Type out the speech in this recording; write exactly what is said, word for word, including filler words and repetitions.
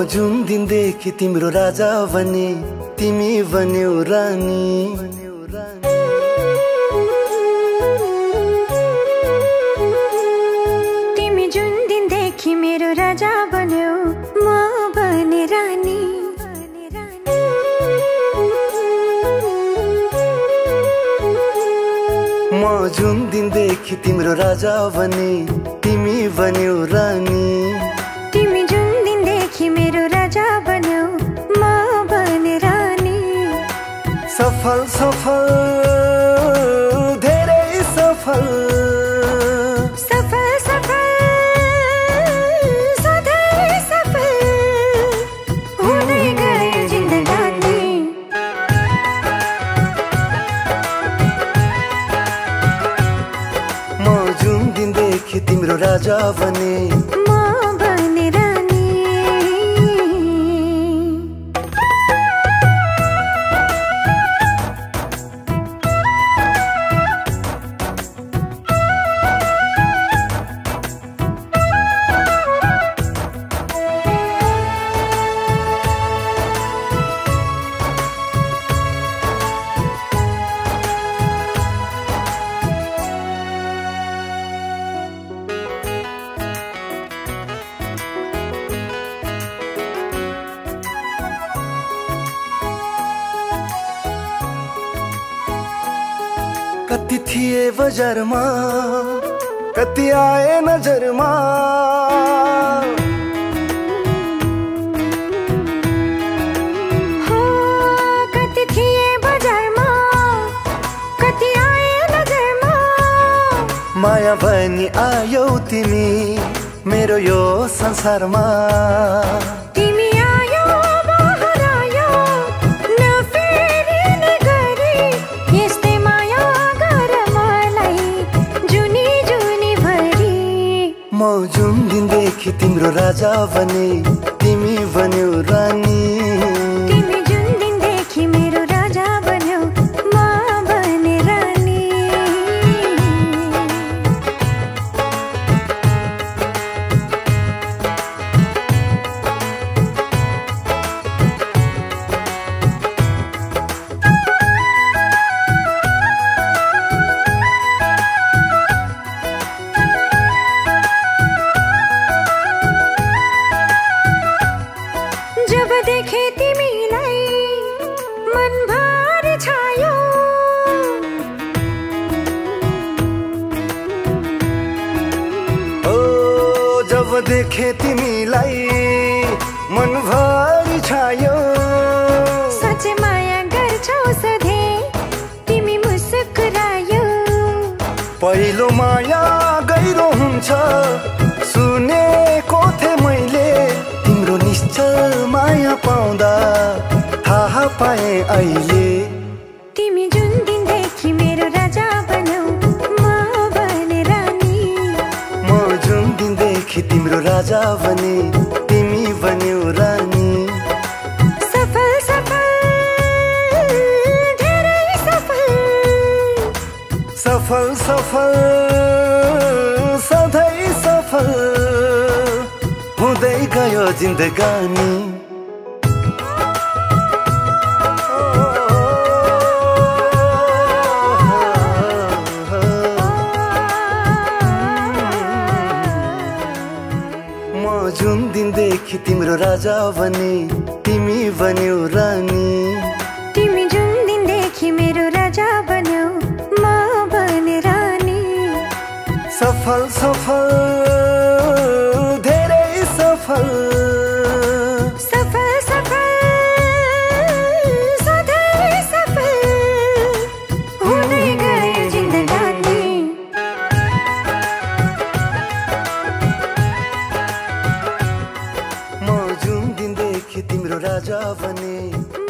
जुन दिनदेखि तिम्रो राजा बने तिमी बन्यौ रानी। तिमी जुन दिनदेखि मेरो राजा बन्यौ म बने रानी। म जुन दिनदेखि तिम्रो राजा बने तिमी बन्यौ रानी। तिमी जुन दिनदेखि मेरो राजा बन्यौ म बने रानी। सफल सफल धेरै सफल सफल सफल सधैँ सफल हुँदै गयो जिन्दगानी। म जुन दिनदेखि तिम्रो राजा बने म बने रानी। कति थिए बजारमा कति आए नजरमा। हो कति थिए बजारमा कति आए नजरमा। माया बनी आयौ तिमी मेरो यो संसारमा। तिमी आयो बहार आयो नफेरिने गरी यस्तै माया गर मलाई जुनी जुनी भरी। म जुन दिनदेखि तिम्रो राजा बने तिमी बन्यौ रानी। तिमी जुन दिनदेखि मेरो राजा बन्यौ म बने रानी। जब देखे तिमीलाई मनभर छायो। ओ जब देखे तिमीलाई मनभर छायो। साँच्चै माया गर्छौ सधैँ तिमी मुस्कुरायो। पहिलो माया गहिरो हुन्छ सुनेको थिएँ मैले। तिम्रो निश्चल माया पाउँदा थाहा पाएँ अहिले। तिमी जुन दिनदेखि मेरो राजा बन्यौ म बने रानी। म जुन दिनदेखि तिम्रो राजा बने तिमी बन्यौ रानी। सफल सफल धेरै सफल सफल सफल सधैँ सफल हुँदै गयो जिन्दगानी। म जुन दिनदेखि तिम्रो राजा बने तिमी बन्यौ रानी। तिमी जुन दिनदेखि मेरो राजा बन्यौ म बने रानी। सफल सफल धेरै सफल सफल सफल सधैँ सफल हुँदै गयो जिन्दगानी। म जुन दिनदेखि तिम्रो राजा बने